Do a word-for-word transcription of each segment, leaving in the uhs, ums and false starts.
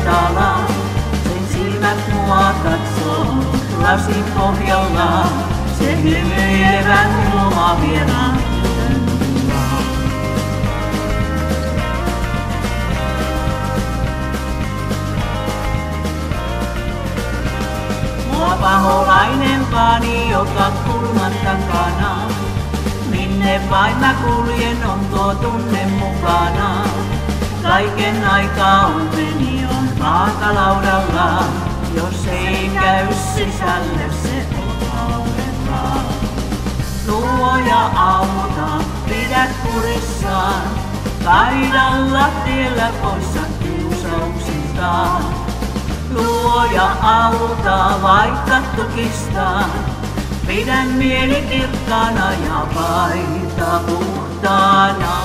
matala. Sen silmät mua katsoo lasin pohjalla. Se hymyilevä ilma vieraan. Mua paholainen pani joka kulman takana. Minne vain mä kuljen, on tuo tunne mukana. Kaiken aikaa onneni on vaakalaudalla. Jos ei käy sisälle, se on aurettaa. Luoja auta, pidä kurissaan. Kaidalla tiellä poissa kiusauksiltaan. Luoja auta, vaikka tukistaan. Pidän mieli kirkkaana ja paita puhtaana.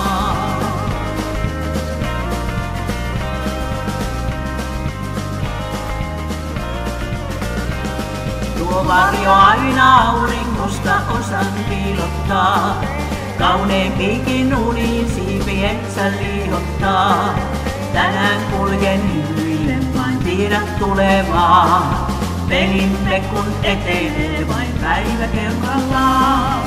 Tuo varjo aina auringosta osan piilottaa. Kauneen piikin uniin siipiensä liihottaa. Tänään kuljen hymyillen, vain tiedät tulevaa. Pelimme kun etenee vain päivä kerrallaan.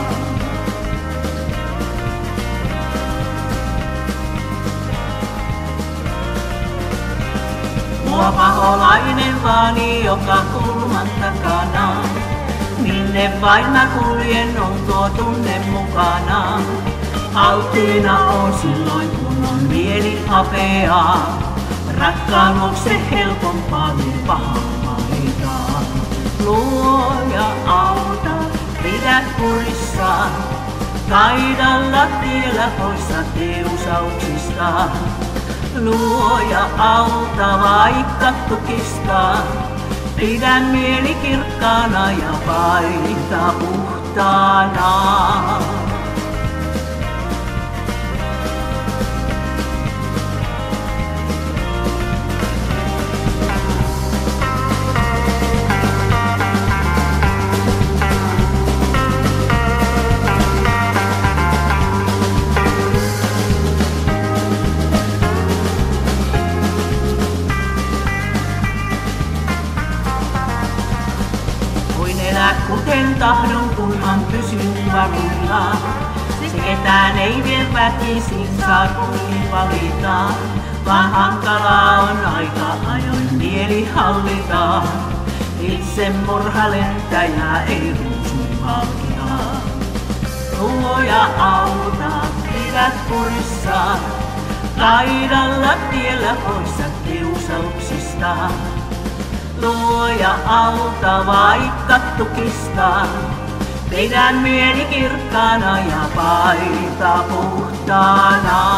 Mua paholainen vaani joka kulman takana. Minne vain mä kuljen, on tuo tunne mukana. Alttiina on silloin kun on mieli hapeaa. Rakkaan on se helpompaa kuin pahaa. Luoja auta, pidä kurissaan. Kaidalla tiellä poissa kiusauksista. Luoja auta, vaikka tukistaan. Pidän mieli kirkkaana ja paita puhtaana. Kuten tahdon, kunhan pysyn varuillaan. Se ketään ei vie väkisin saa kuin valita. Vaan hankalaa on aika ajoin mieli hallita. Itse murhalentäjää ei ruusun palkita. Luoja auta, pidät kurissaan. Kaidalla tiellä poissa kiusauksista. Luoja auta, vaikka tukistaan. Pidän mieli kirkkaana ja paita puhtaana.